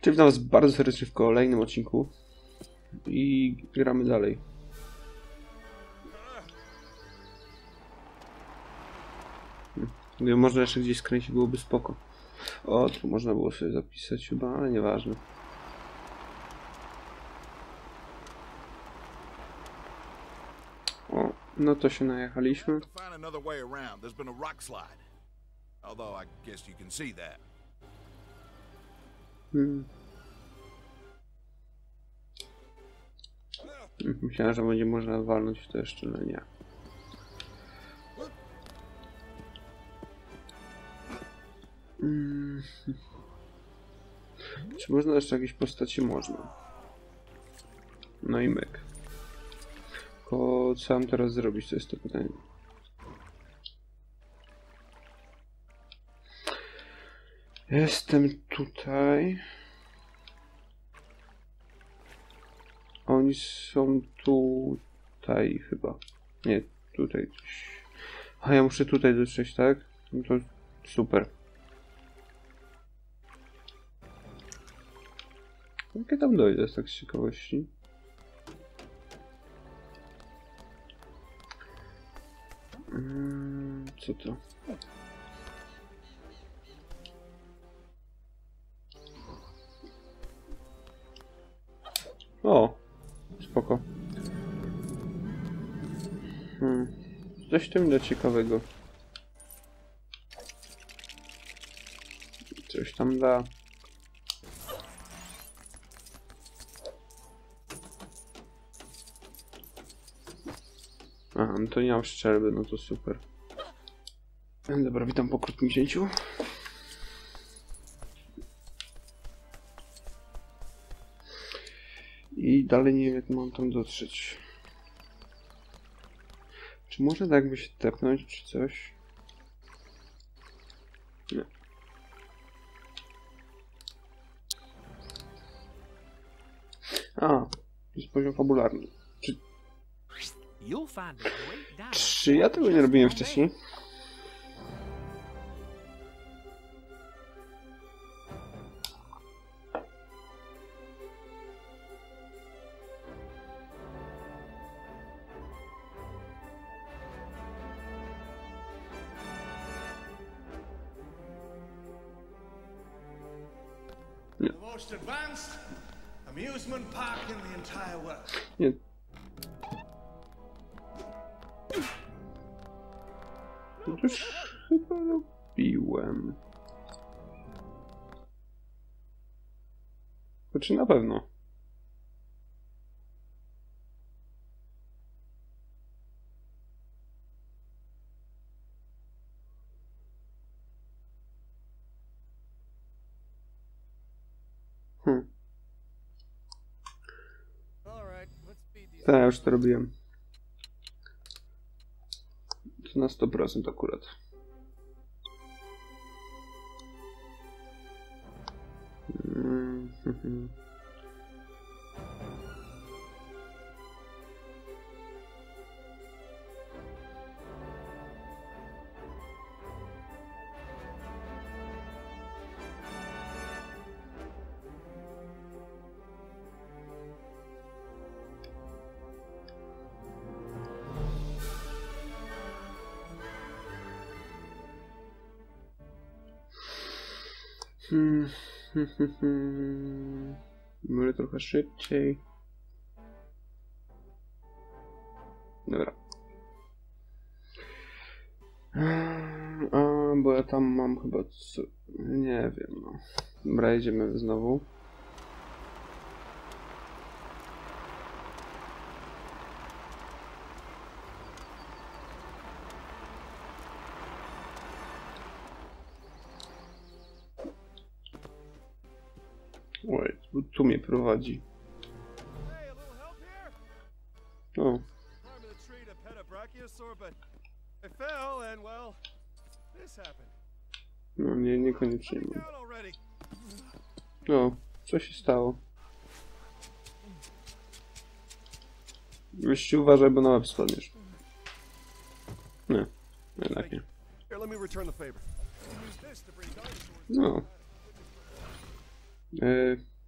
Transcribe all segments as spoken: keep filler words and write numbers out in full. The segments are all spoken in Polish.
witam was bardzo serdecznie w kolejnym odcinku i gramy dalej. Gdyby można jeszcze gdzieś skręcić, byłoby spoko. O, tu można było sobie zapisać chyba, ale nieważne. O, no to się najechaliśmy. Hmm. Myślałem, że będzie można walnąć w to jeszcze, no nie. Hmm. Czy można jeszcze jakieś postaci? Można. No i myk. Tylko co mam teraz zrobić, to jest to pytanie. Jestem tutaj. Oni są tutaj chyba. Nie, tutaj coś. A ja muszę tutaj dotrzeć, tak? No to super. Jak ja tam dojdę, tak z ciekawości? Hmm, co to? O, spoko. Hmm. Coś tam da ciekawego. Coś tam da. Aha, no to nie mam szczelby, no to super. Dobra, witam po krótkim cięciu. I dalej nie wiem, jak mam tam dotrzeć. Czy może tak jakby się tepnąć, czy coś? Nie. A, jest poziom fabularny. Czy, czy ja tego nie robiłem wcześniej? The most advanced amusement park in the entire world. Nie. To już chyba robiłem. Znaczy na pewno. Hmm. Tak, ja już to robiłem. To na sto procent akurat. Mm -hmm. Hmm, hmm, hmm, hmm. Może trochę szybciej. Dobra. A, bo ja tam mam chyba co... Nie wiem, no. Dobra, jedziemy znowu. Oj, tu mnie prowadzi. O. No nie, niekoniecznie. No, co się stało? Weź uważaj, bo na łeb spadniesz. Nie, jednak nie. No. E,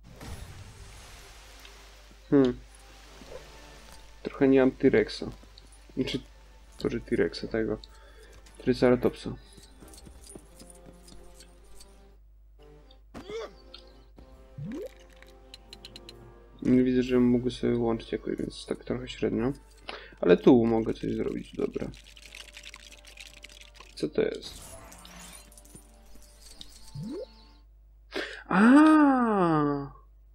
Hmm. Trochę nie mam T-Rexa. Znaczy, to, że T-Rexa tego. Triceratopsa. Nie widzę, że mógł sobie łączyć jakoś, więc tak trochę średnio. Ale tu mogę coś zrobić, dobra. Co to jest? A!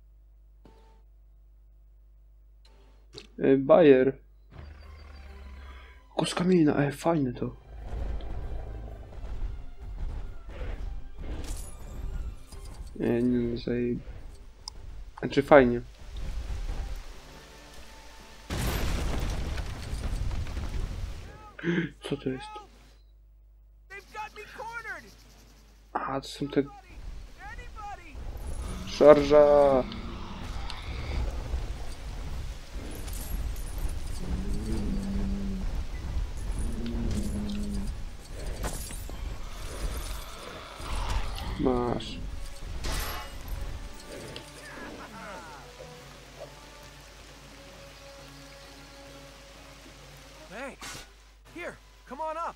Bayer. Kos kamienna, e, fajne to. Nie, nie, zaj... Znaczy fajnie. Co to jest? A, to są te... Szarża! Masz. Thanks. Here, come on up.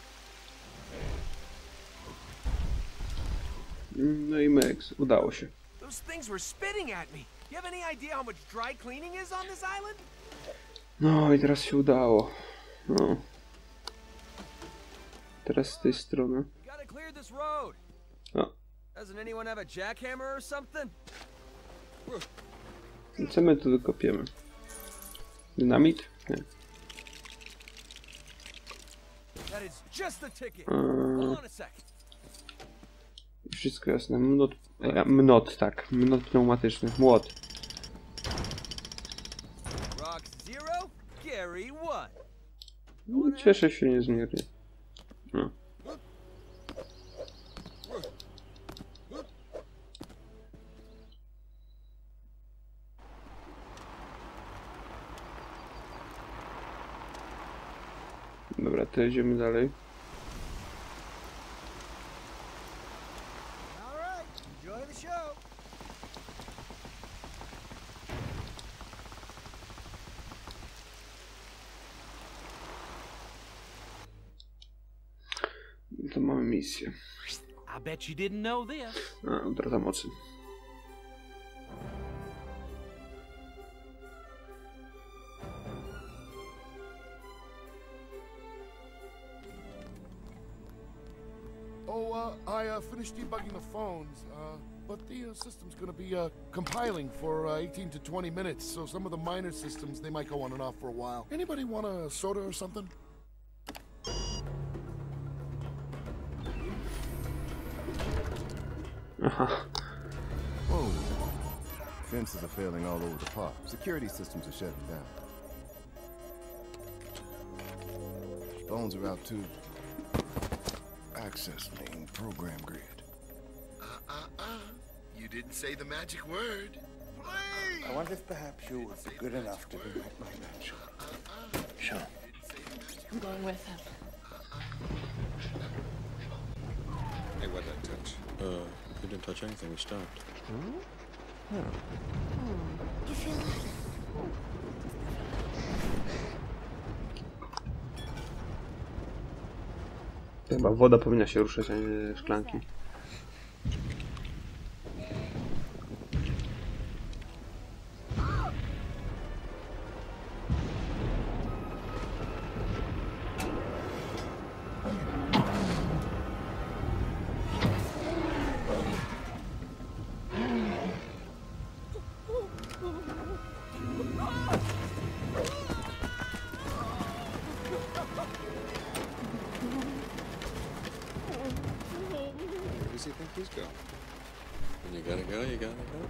No i Mex, udało się. Those things were spitting at me. You have any idea how much dry cleaning is on this island? No i teraz się udało. No. Teraz z tej strony. We gotta clear this road. No. Doesn't anyone have a jackhammer or something? Co my tu wykopiemy? Dynamit? Nie. That is just the ticket. Eee, Hold on a sec. wszystko jasne. Mnot, e, mnot, tak. Mnot pneumatyczny. Młot. Rock zero, Gary one. No, cieszę się niezmiernie. No. Dobra, to idziemy dalej. All right, enjoy the show. To mamy misję. I bet you didn't know this. A, utrata mocy. Oh, uh, I uh, finished debugging the phones, uh, but the uh, system's gonna be uh, compiling for uh, eighteen to twenty minutes, so some of the minor systems, they might go on and off for a while. Anybody want a soda or something? Aha. Whoa. Fences are failing all over the park. Security systems are shutting down. Phones are out too. Access main program grid. Uh-uh-uh. You didn't say the magic word. Please! I wonder if perhaps you would be good enough to be my manager. Sure. I'm going with him. Hey, what'd that touch? Uh, he didn't touch anything, we stopped. You feel that? Chyba woda powinna się ruszać, a nie szklanki. Where does he think he's going? When you gotta go, you gotta go.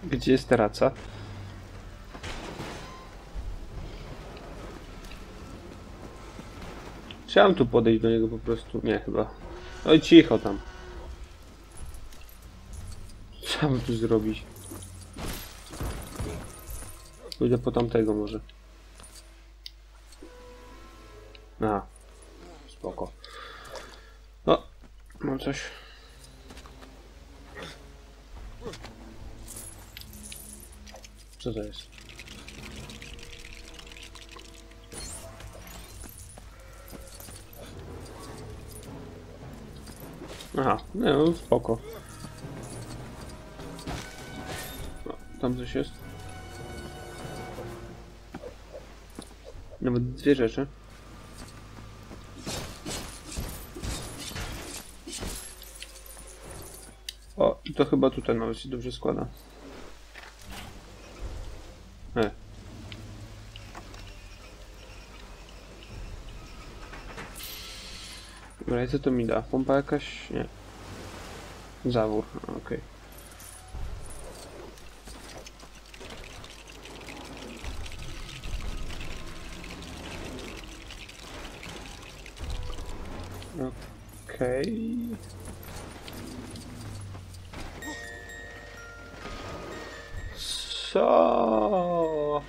Gdzie jest raca? Chciałem tu podejść do niego po prostu. Nie, chyba. Oj, cicho tam. Co mam tu zrobić? Pójdę po tamtego może. A. Spoko. O, mam coś. Co to jest? Aha, no spoko. O, tam coś jest. Nawet dwie rzeczy. O, i to chyba tutaj nawet się dobrze składa. E. Dobra, i co to mi da? Pompa jakaś? Nie. Zawór, okej. Okay. Okej. Okay. Co?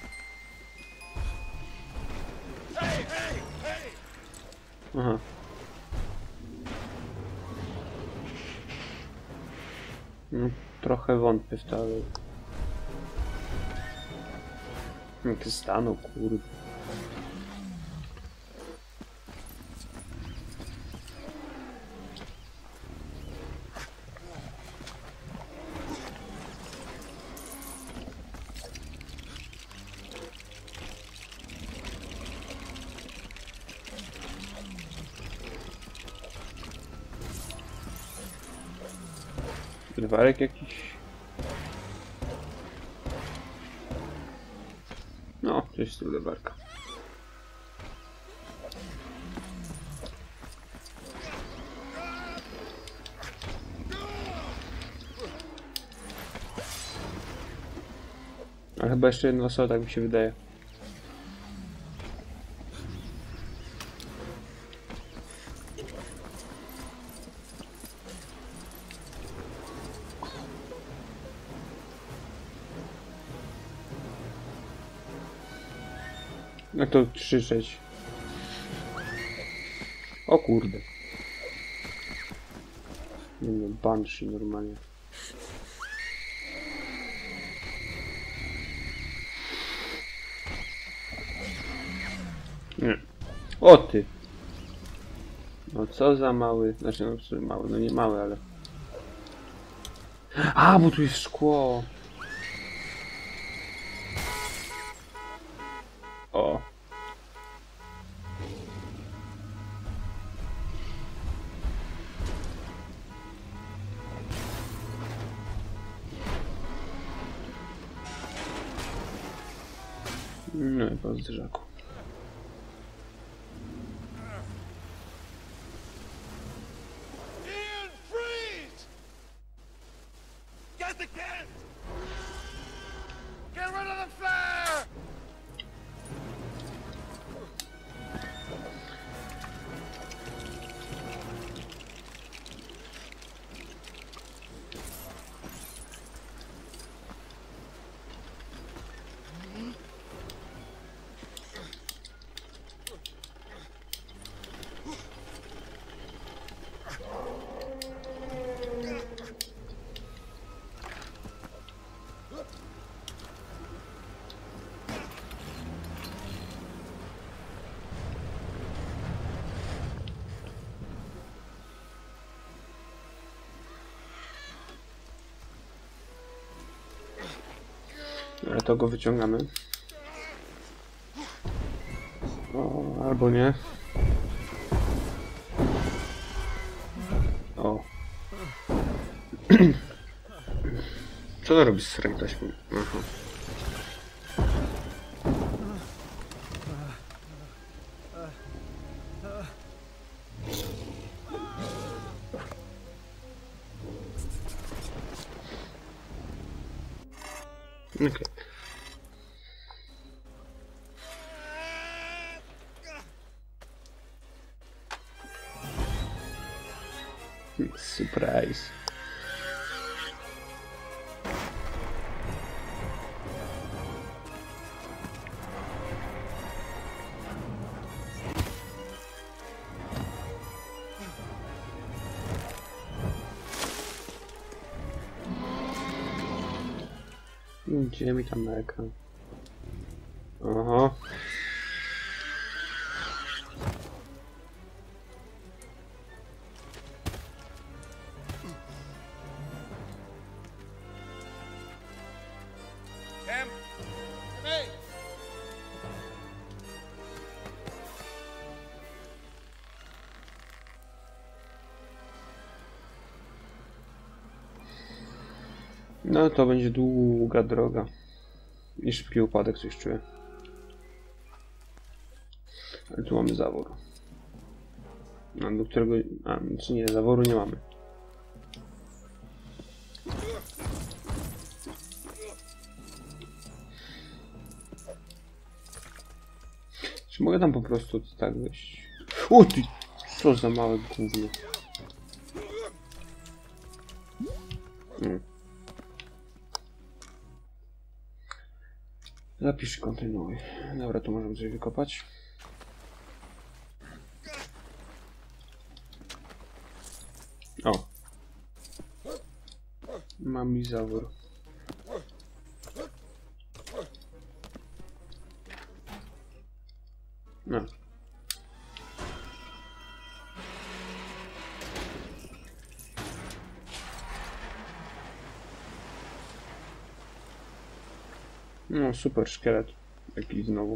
Aha. No, trochę wątpię w to, ale... Jak stanął, kurde. Warek jakiś. No, to jest tu lewarka. Ale chyba jeszcze jedna osoba, tak mi się wydaje. Jak to krzyczeć? O kurde. Nie wiem, Banshee normalnie. Nie. O ty! No co za mały, znaczy no co mały, no nie mały, ale... A, bo tu jest szkło! O. No i po zderzaku. Ian, freeze! Get the kid! Get rid of the flare! Ale to go wyciągamy. O, albo nie. O. Co to robi z srek taśmą? Aha. Okej. Surprise. Gdzie mi tam na ekran? Aha. Cam! Hey! No to będzie długa droga. I szybki upadek, coś czuję. Ale tu mamy zawór. No, do którego... A, czy nie, zaworu nie mamy. Czy mogę tam po prostu tak wejść? O ty! Co za małe gówno. Hmm. Zapisz i kontynuuj. Dobra, tu możemy coś wykopać. O! Mam i zawór. No. No, super szkielet. Jakiś znowu.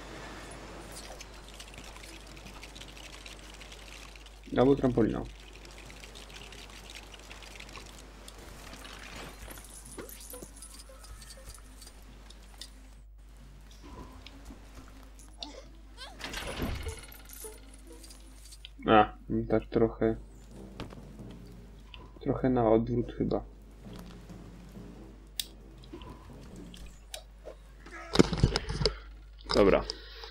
Albo trampolina. A, tak trochę... Trochę na odwrót chyba. Dobra.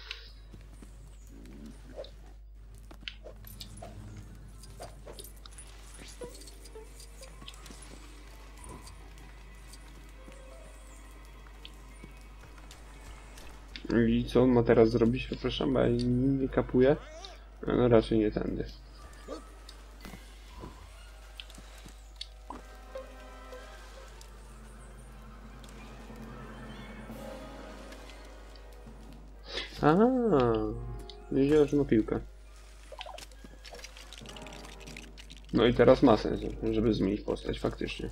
I co on ma teraz zrobić? Przepraszam, bo ja nie kapuję. No raczej nie tędy. Aha, wiedziałem, że ma piłkę. No i teraz ma sens, żeby zmienić postać faktycznie.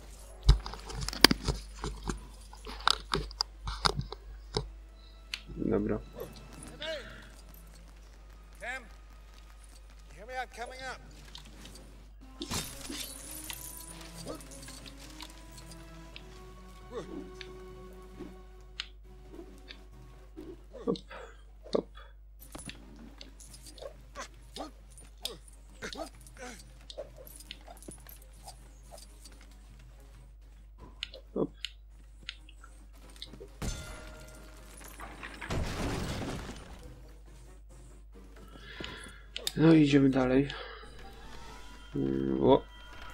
Dobra. Cam! Hear me out coming up. Hop, hop. Hop. No i idziemy dalej. O.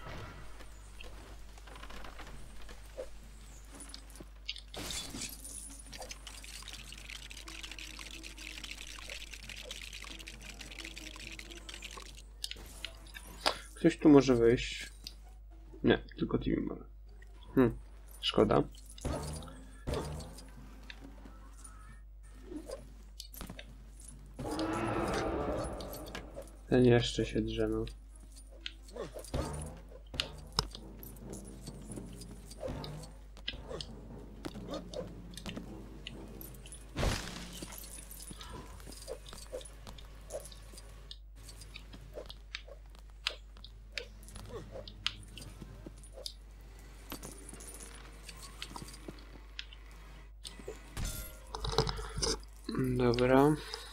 Ktoś tu może wejść. Nie, tylko Timmy może. Hm, szkoda. Ten jeszcze się drze, no. Dobra.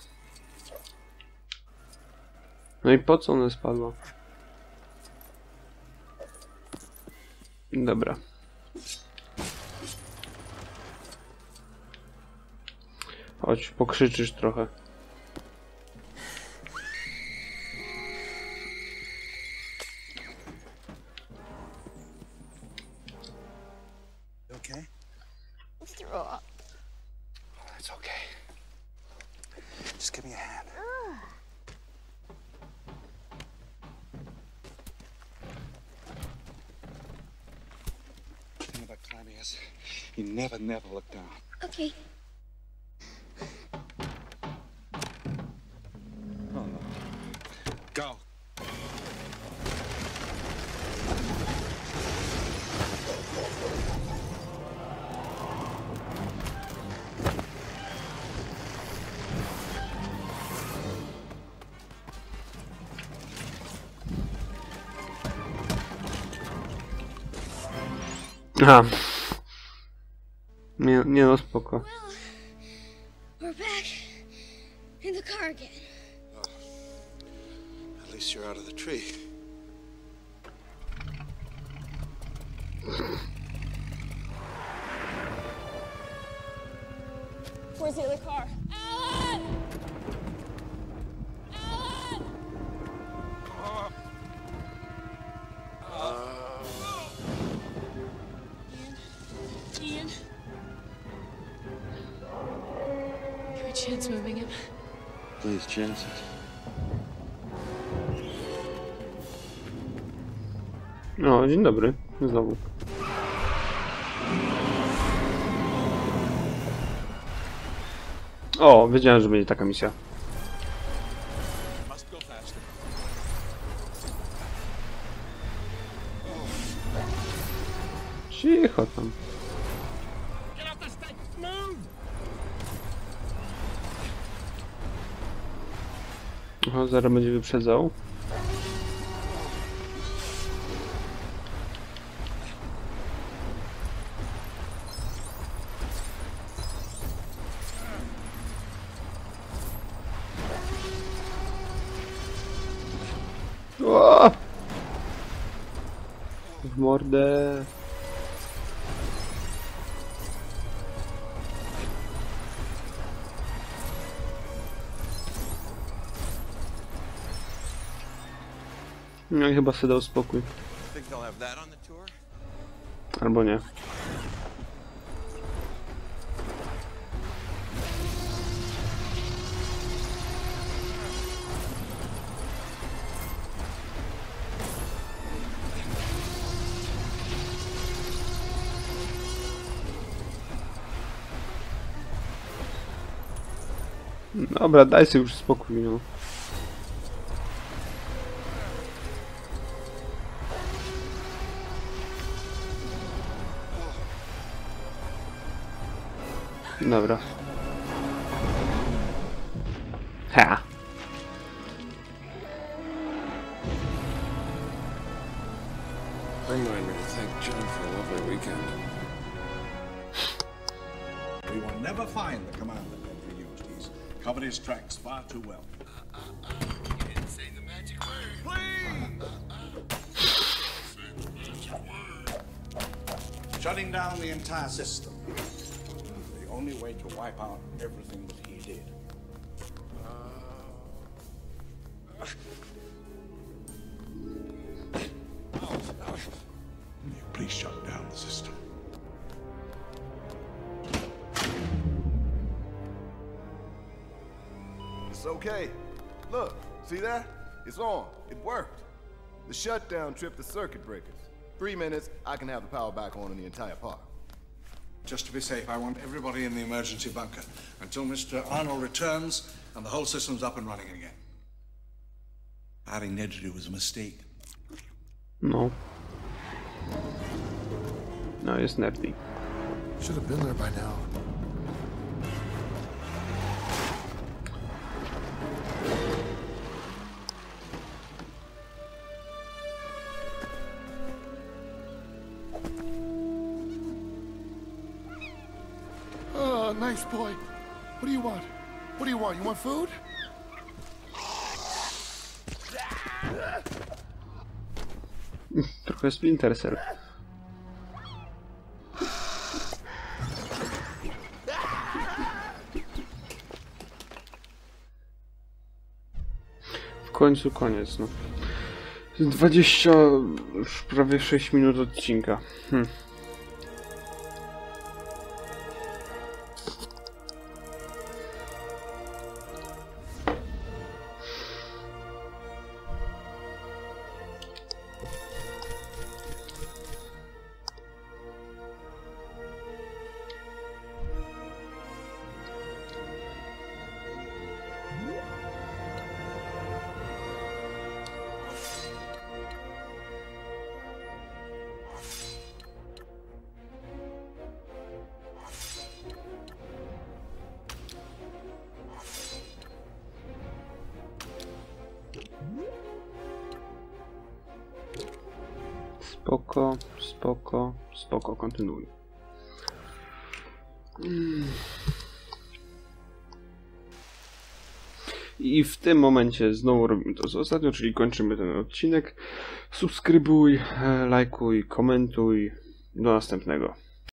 No i po co one spadło? Dobra. Chodź, pokrzyczysz trochę. Okay? Throw up. It's okay. Just give me a hand. The thing about climbing is, you never, never look down. Okay. Oh no. Go. Aha. Nie, nie no, spoko. We're back in the car again. At least you're out of the tree. Where's the other car? Alan! Alan! Ian? Ian? Can we chance moving him? Please, chance it. No, dzień dobry. Znowu. O, wiedziałem, że będzie taka misja. Must go faster. Cicho tam. Get off this thing! Move! Aha, zaraz będzie wyprzedzał. O! W mordę. No i chyba sobie dał spokój. Think they'll have that on the tour? Albo nie. Dobra, daj sobie już spokój, no. Dobra. Ha! Remind me to thank John for a lovely weekend. We will never find the commander Bentley used. He's covered his tracks far too well. You didn't say the magic word. Shutting down the entire system. The only way to wipe out everything that he did. Please shut down the system. It's okay. Look, see that? It's on. It worked. The shutdown tripped the circuit breakers. Three minutes, I can have the power back on in the entire park. Just to be safe, I want everybody in the emergency bunker until Mister Arnold returns and the whole system's up and running again. Having Ned to do was a mistake. No. No, jest nerdy. Should have been there by now. Oh, nice boy. What do you want? What do you want? You want food? Trochę Splinter Cell. końcu koniec, no. dwadzieścia, już prawie sześć minut odcinka. Hm. Spoko, spoko, spoko, kontynuuj. I w tym momencie znowu robimy to co ostatnio, czyli kończymy ten odcinek. Subskrybuj, lajkuj, komentuj. Do następnego.